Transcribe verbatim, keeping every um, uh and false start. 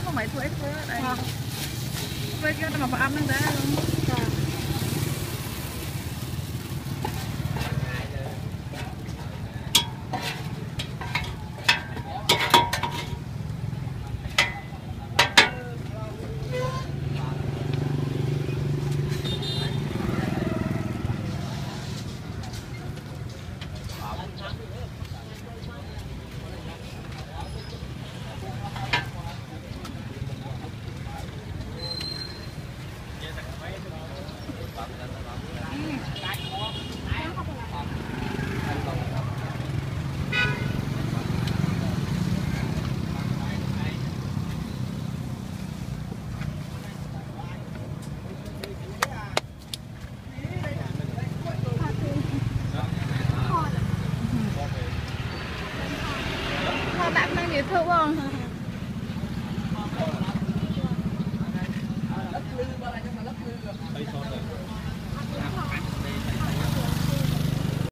không phải thuế thuế đây thuế kia mà phải ăn nó ra luôn. Bạn đang nhiều thử không?